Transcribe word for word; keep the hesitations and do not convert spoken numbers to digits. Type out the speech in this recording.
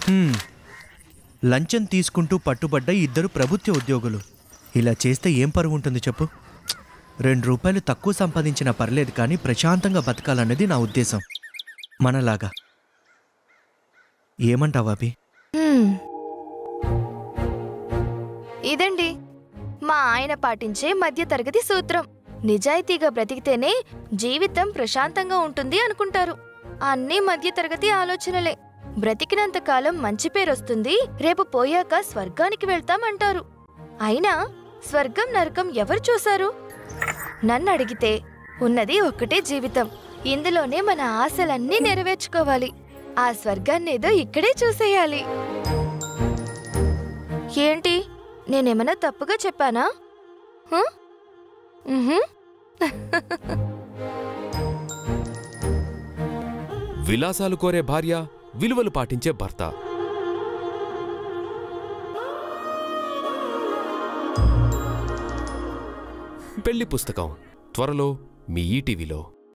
హ్మ్. లంచం తీసుకుంటూ పట్టుబడ్డ ఇద్దరు ప్రభుత్వ ఉద్యోగులు. ఇలా చేస్తే ఏం పరువు ఉంటుంది చెప్పు? రెండు రూపాయలు తక్కువ సంపాదించినా పర్లేదు, కానీ ప్రశాంతంగా బతకాలన్నది నా ఉద్దేశం. మనలాగా. ఏమంటావు అభి? హ్మ్. ఇదండి మా ఆయన పాటించే మధ్యతరగతి సూత్రం. నిజాయితీగా బ్రతికితేనే జీవితం ప్రశాంతంగా ఉంటుంది అనుకుంటారు. అన్నీ మధ్యతరగతి ఆలోచనలే. బ్రతికినంత కాలం మంచి పేరొస్తుంది, రేపు పోయాక స్వర్గానికి వెళ్తామంటారు. అయినా స్వర్గం నరకం ఎవరు చూశారు? నన్ను అడిగితే ఉన్నది ఒక్కటే జీవితం. ఇందులోనే మన ఆశలన్నీ నెరవేర్చుకోవాలి. ఆ స్వర్గాన్నేదో ఇక్కడే చూసేయాలి. ఏంటి, నేనేమన్నా తప్పుగా చెప్పానా? విలాసాలు కోరే భార్య, విలువలు పాటించే భర్త. పెళ్లి పుస్తకం త్వరలో మీ ఈటీవీలో.